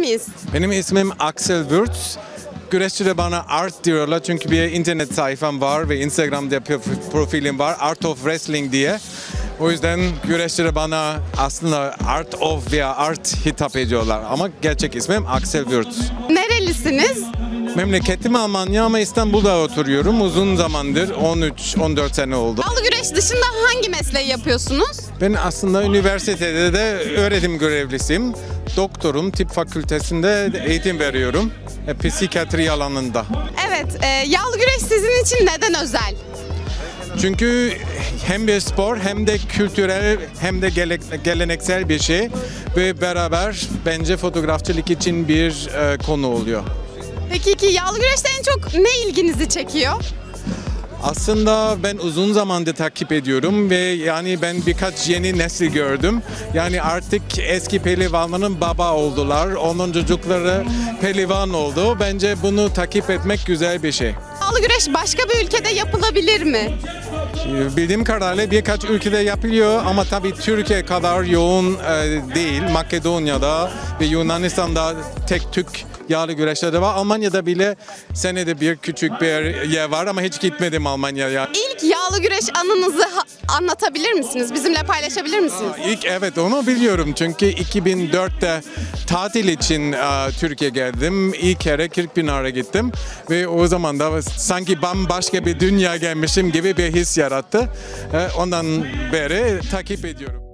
miyiz? Benim ismim Axel Würz. Güreşçide bana Art diyorlar çünkü bir internet sayfam var ve Instagram'da profilim var. Art of Wrestling diye. O yüzden güreşçide bana aslında Art of veya Art hitap ediyorlar. Ama gerçek ismim Axel Würz. Nerelisiniz? Memleketim Almanya ama İstanbul'da oturuyorum. Uzun zamandır 13-14 sene oldu. Yağlı güreş dışında hangi mesleği yapıyorsunuz? Ben aslında üniversitede de öğretim görevlisiyim. Doktorum, tıp fakültesinde eğitim veriyorum. Psikiyatri alanında. Evet, yağlı güreş sizin için neden özel? Çünkü hem bir spor hem de kültürel hem de geleneksel bir şey. Ve beraber bence fotoğrafçılık için bir konu oluyor. Peki ki yağlı güreşte en çok ne ilginizi çekiyor? Aslında ben uzun zamandır takip ediyorum ve yani ben birkaç yeni nesil gördüm. Yani artık eski pehlivanların baba oldular. Onun çocukları pehlivan oldu. Bence bunu takip etmek güzel bir şey. Yağlı güreş başka bir ülkede yapılabilir mi? Bildiğim kadarıyla birkaç ülkede yapılıyor ama tabii Türkiye kadar yoğun değil. Makedonya'da ve Yunanistan'da tek Türk yağlı güreşleri var. Almanya'da bile senede bir küçük bir yer var ama hiç gitmedim Almanya'ya. İlk yağlı güreş anınızı anlatabilir misiniz? Bizimle paylaşabilir misiniz? İlk evet onu biliyorum çünkü 2004'te tatil için Türkiye geldim. İlk kere Kirkpınar'a gittim ve o zaman da sanki bambaşka bir dünya gelmişim gibi bir his yarattı. Ondan beri takip ediyorum.